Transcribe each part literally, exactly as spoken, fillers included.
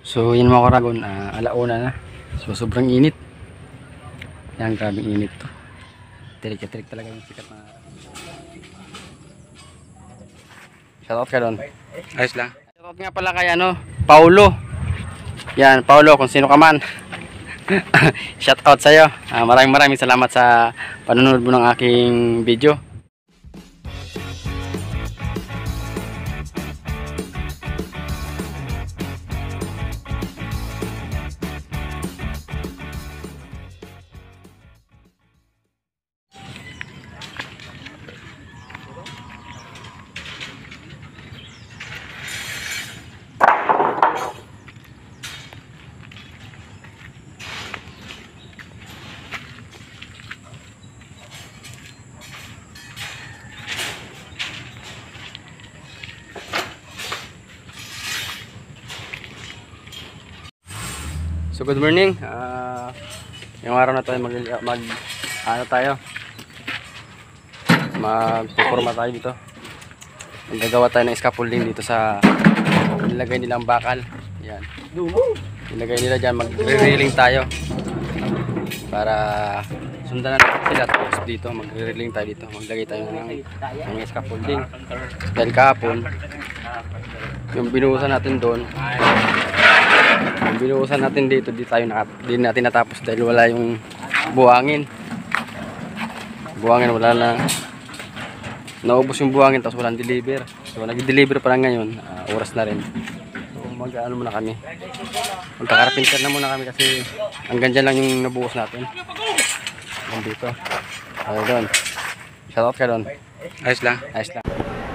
So yun mga karagon, uh, alauna na. So sobrang init. Yan, grabing init to. Tirik-tirik talaga yung sikat na. Shoutout ka doon. Ayos lang. Shoutout nga pala kay ano, Paulo. Yan, Paulo, kung sino ka man. Shoutout sa'yo. Uh, maraming maraming salamat sa panonood mo ng aking video. So good morning. Uh, yung araw na tayo mag, mag ano tayo magpuporma tayo dito. Magagawa tayo ng scaffolding dito sa nilagay nilang bakal. Yan. Nilagay nila dyan, magre-railing tayo para sundan natin sila. Tapos dito magre-railing tayo dito. Maglagay tayo ng, ng scaffolding. Dahil kahapon yung binuhusan natin doon, yung binuhusan natin dito, di tayo na, di natin natapos dahil wala yung buhangin. Buhangin wala na. Naubos yung buhangin tapos walang deliver. So nag-deliver pa lang ngayon, uh, oras na rin. So mag-ano muna kami. Magkakarapinter na muna kami kasi hanggang dyan lang yung nabuhos natin. Nandito. Ayun doon. Shoutout ka doon. Ayos lang, ayos lang.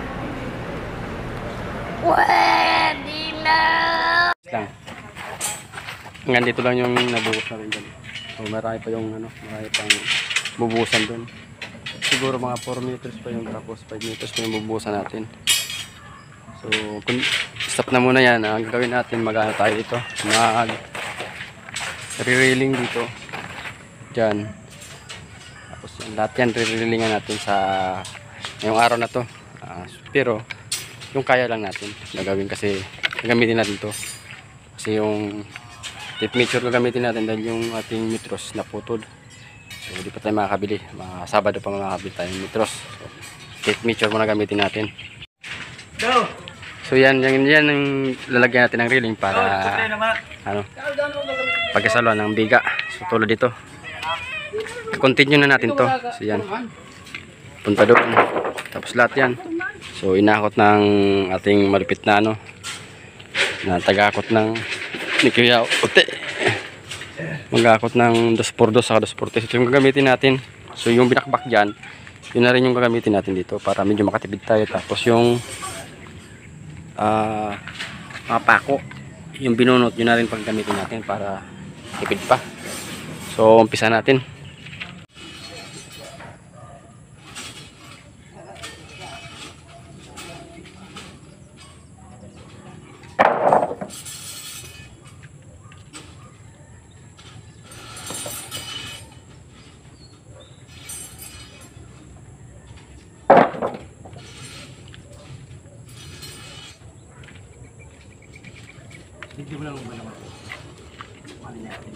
Pwede na! Lang. Hanggang dito lang yung nabuhos natin dyan. So marami pa yung ano, marami pang bubuhusan doon. Siguro mga four meters pa yung, tapos five meters pa yung bubuhusan natin. So kung stop na muna yan, ang gagawin natin, mag-ano tayo dito, mag re-railing dito dyan. Tapos yan, lahat yan re-railingan natin sa ngayong araw na to. Uh, pero yung kaya lang natin gagawin kasi gagamitin natin to kasi yung tape measure gagamitin natin dahil yung ating metros na putol. So hindi pa tayo makakabili, mga Sabado pa makakabili tayong metros. So tape measure muna gamitin natin. So yan, yan, yan yung lalagyan natin ng railing para ano, pagkasaluan ng biga. So tulad dito, continue na natin to. So yan, punta doon, tapos lahat yan. So inakot ng ating malupit na ano, na tagakot ng ni Kuya Ute, mag-akot ng dos por dos saka dos por tres. Ito yung gagamitin natin. So yung binakbak dyan, yun na rin yung gagamitin natin dito para medyo makatipid tayo. Tapos yung uh, mga pako, yung binunot, yun na rin pag gamitin natin para tipid pa. So umpisa natin. Hindi mo lang ba naman ito? Mali natin.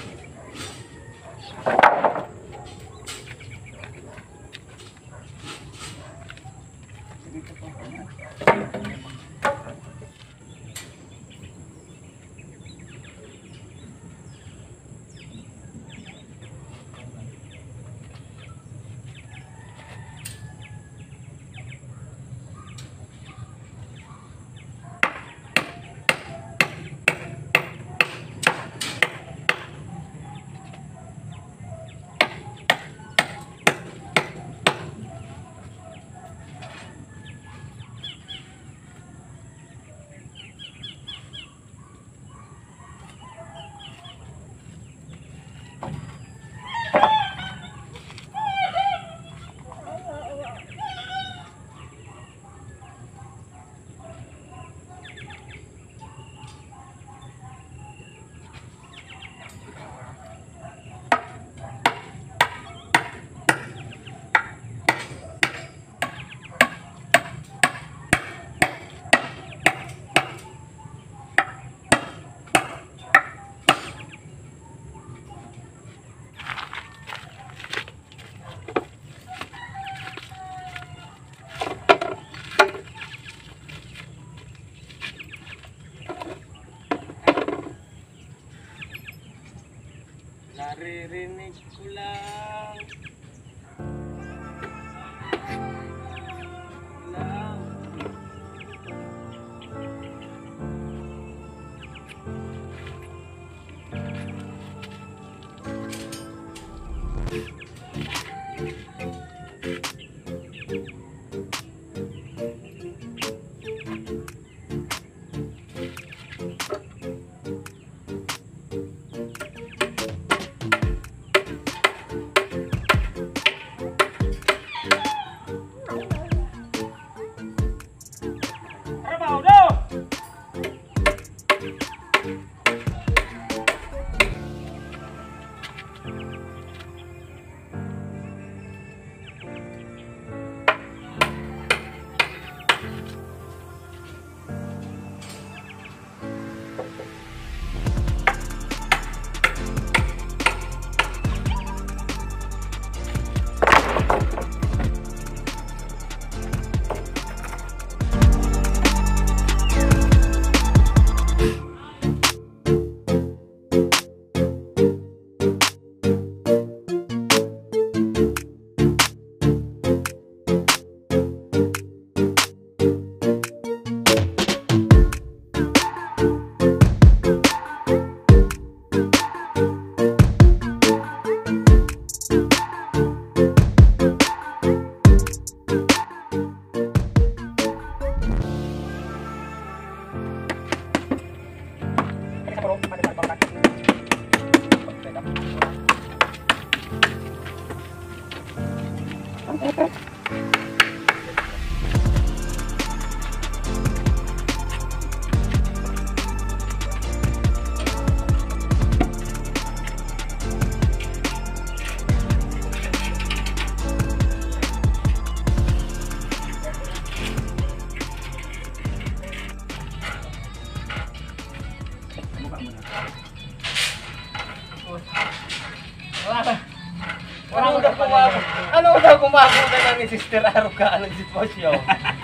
Ano daw kumako? Ano daw kumako na ni Sister Aruka ang sitwasyon?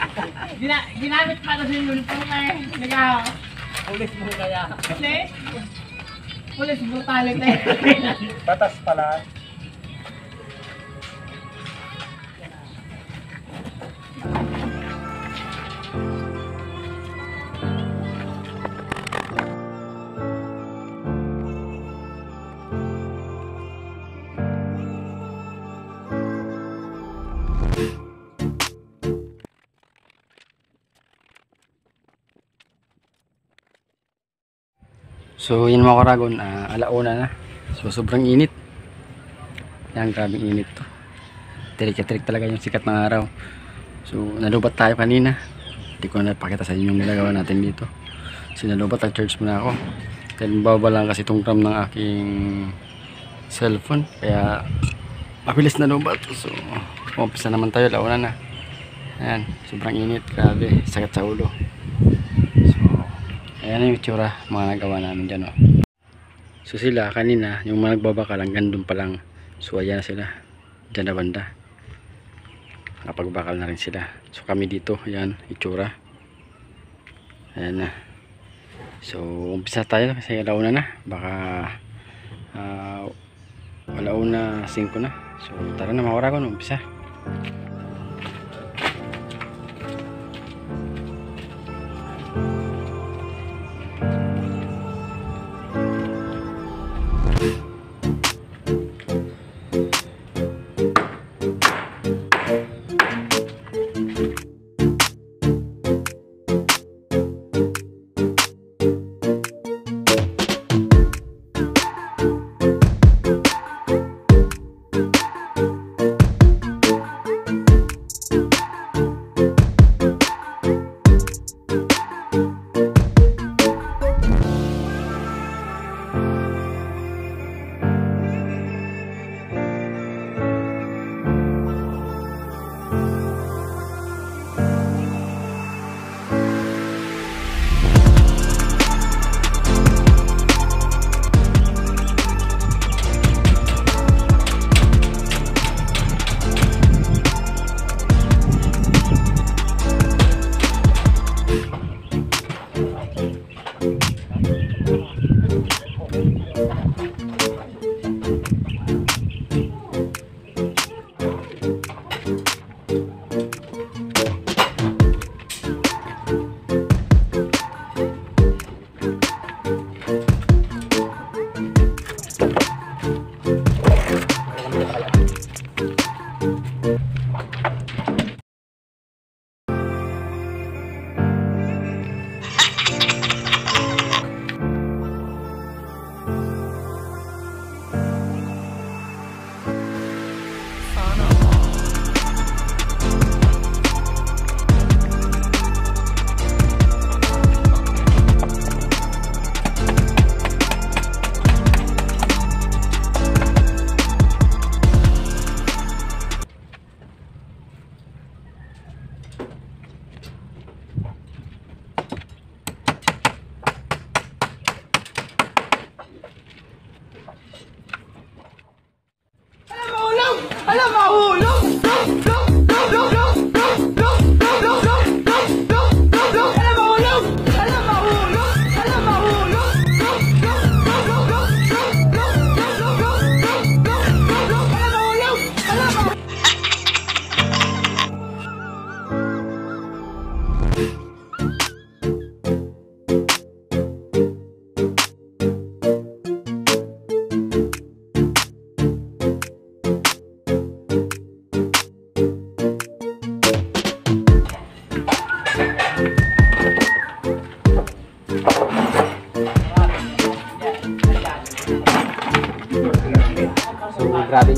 Gina ginamit pa kasi yung uniform eh. Nagaw. Pulis mo kaya. Pulis? Pulis brutality. Batas pala. So yun mga karagon, uh, alauna na. So sobrang init. Yan, grabing init to. Tirik-tirik talaga yung sikat ng araw. So nalubat tayo kanina. Hindi ko na napakita sa inyo yung nilagawa natin dito. Sinalubat, nag-charge muna ako. Then baba lang kasi itong ram ng aking cellphone. Kaya mabilis na lubat. So umpisa naman tayo, alauna na. Ayan, sobrang init. Grabe, sakit sa ulo. Ayan yung itsura mga nagawa namin dyan, oh. So sila kanina yung mga nagbabakal hanggang doon pa lang. So ayan na sila dyan na banda, nakapagbakal na rin sila. So kami dito, ayan itsura. Ayan na. So umpisa tayo kasi alauna na. Baka uh, alauna singko na. So tara na mga karagon, umpisa.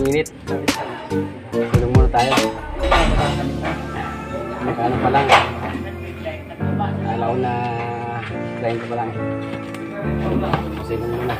init. Sulong muna tayo. Nagkano pa lang. Alaw na treinta pa lang. Sulong muna.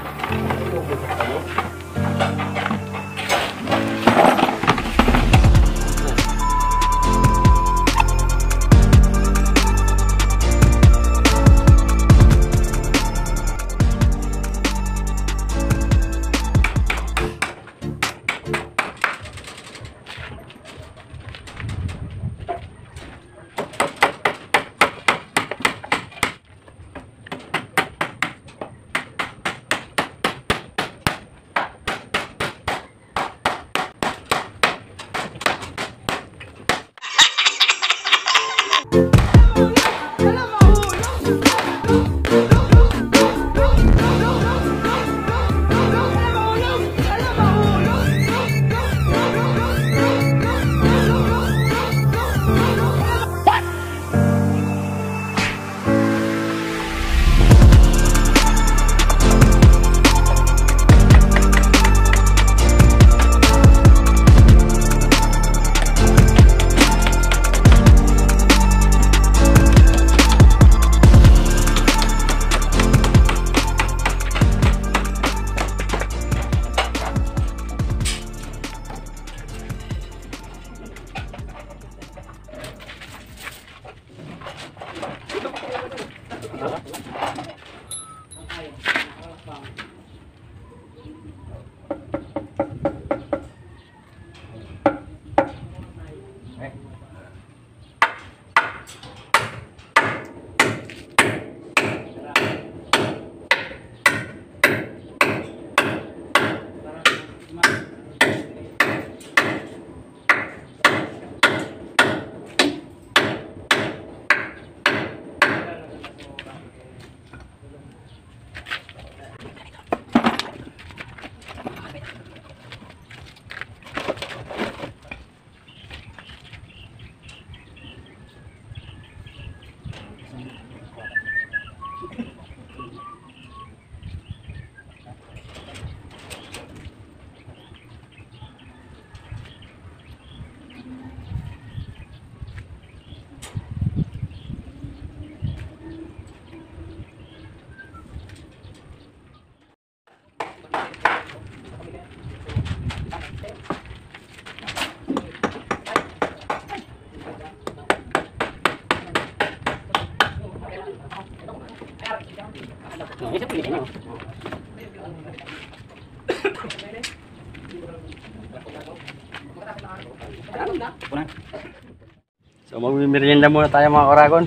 So magmimerienda muna tayo mga Karagon.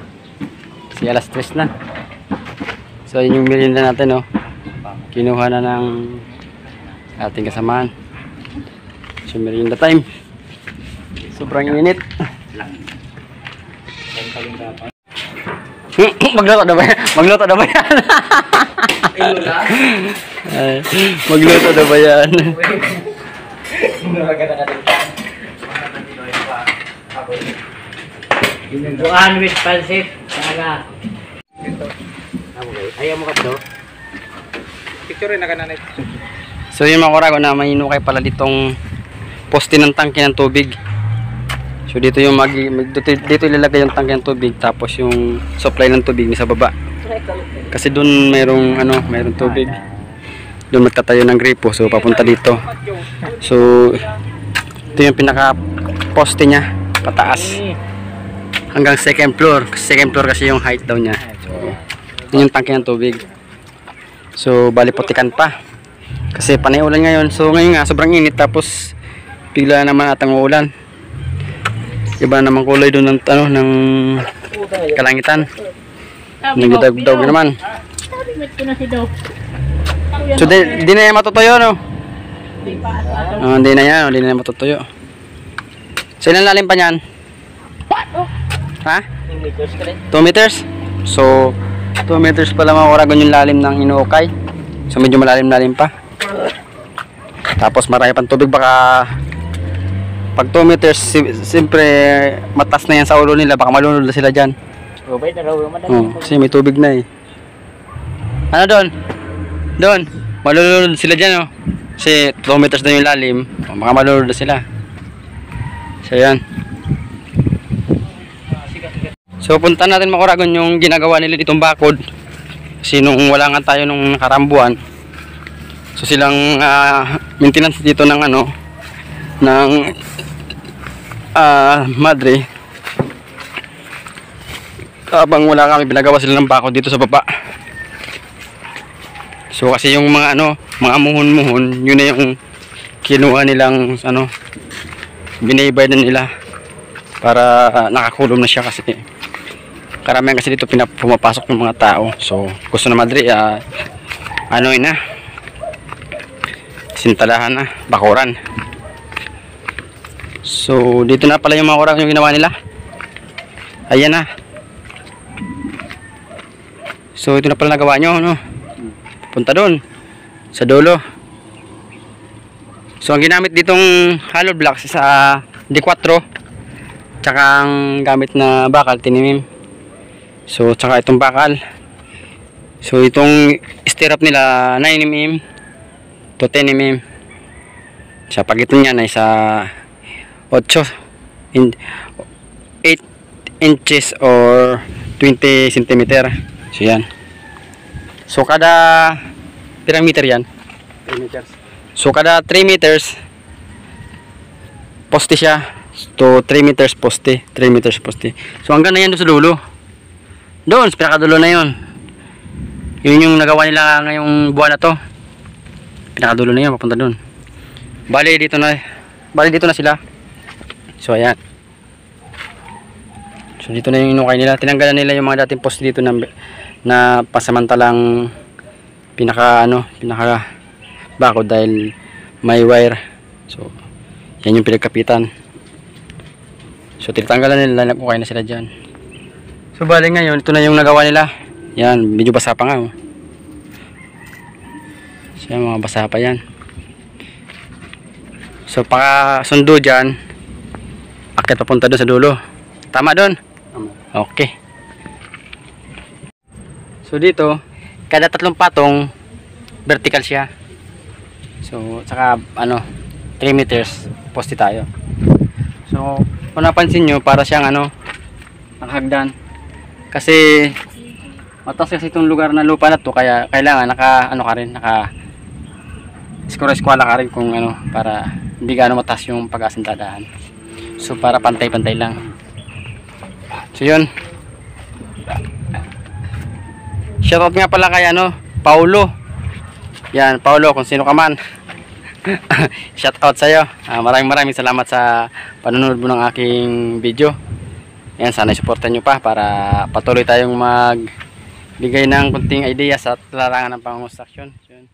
Kasi alas tres na. So yun yung merienda natin, oh. Kinuha na ng ating kasamahan. So merienda time. Sobrang init. Magluto na ba yan? Magluto na ba yan? Ay, magluto na ba yan? Buwan with pansit. Talaga. Ayaw mo ka to. Picture rin na kananay. So yun mga Karagon, na may inukay pala ditong poste ng tangke ng tubig. So dito yung mag, dito, dito ilalagay yung tangke ng tubig, tapos yung supply ng tubig sa baba. Kasi doon mayroong ano, mayroong tubig. Doon magtatayo ng gripo, so papunta dito. So ito yung pinaka poste niya, pataas. Hanggang second floor. Second floor kasi yung height daw niya. So yun yung tangke ng tubig. So bali putikan pa. Kasi panay ulan ngayon. So ngayon nga sobrang init, tapos bigla naman atang uulan. Iba naman kulay doon ng ano ng kalangitan. Nagdagdag naman. So di, di na yan matutuyo, no? Oh, hindi na yan, hindi na yan matutuyo. So ilan lalim pa niyan? Ha? two meters. So two meters pala mga Karagon yung lalim ng inuukay. So medyo malalim-lalim pa. Tapos marami pang tubig, baka pag two meters, siyempre matas na yan sa ulo nila, baka malunod na sila dyan. Oh, kasi may tubig na eh. Ano doon? Doon, malunod sila dyan, oh. Kasi two meters na yung lalim, baka malulod na sila. So yan. So punta natin mga Kuragon yung ginagawa nila ditong bakod. Kasi nung wala nga tayo nung nakarambuan, so silang uh, maintenance dito ng ano, ng uh, madre. Habang wala kami, binagawa sila ng bakod dito sa baba. So kasi yung mga ano, mga muhon-muhon, yun na yung kinuha nilang ano, binaybay na nila para uh, nakakulong na siya kasi karamihan kasi dito pinap pumapasok ng mga tao. So gusto na madre uh, ano na sintalahan na, bakuran. So dito na pala yung mga kurang yung ginawa nila. Ayan na. So ito na pala nagawa nyo, no? Punta doon sa dulo. So ang ginamit ditong hollow blocks sa D four, tsaka ang gamit na bakal tinimim. So tsaka itong bakal. So itong stirrup nila nine millimeter to ten millimeter. Sa pagitan niyan ay sa eight inches or twenty centimeter. So yan. So kada pirang meter yan? three meters. So kada three meters poste siya. To three meters poste, three meters poste. So hanggang na yan doon sa dulo. Doon sa pinakadulo na yun. Yun yung nagawa nila ngayong buwan na to. Pinakadulo na yun, papunta doon. Bali dito na, bali dito na sila. So ayan. So dito na yung inukay nila. Tinanggalan nila yung mga dating poste dito na, na pasamantalang pinaka ano, pinaka bakod dahil may wire. So yan yung pinagkapitan. So tinatanggalan nila, nag-ukay na sila dyan. So bali ngayon, ito na yung nagawa nila. Yan, medyo basa pa nga, oh. So yan, mga basa pa yan. So pakasundo dyan, akit papunta doon sa dulo. Tama doon? Okay. So dito, kada tatlong patong vertical siya. So saka ano, three meters poste tayo. So kung napansin nyo, para siyang ano, nakahagdan. Kasi mataas kasi itong lugar na lupa na to, kaya kailangan naka ano ka rin, naka eskwala ka rin kung ano, para hindi gaano mataas yung pag-asintadahan. So para pantay-pantay lang. So yun. Shoutout nga pala kay ano, Paulo. Yan, Paulo, kung sino ka man. Shoutout sa'yo. Uh, maraming maraming salamat sa panonood mo ng aking video. Yan, sana supportan nyo pa para patuloy tayong magbigay ng kunting ideas at larangan ng pang-construction.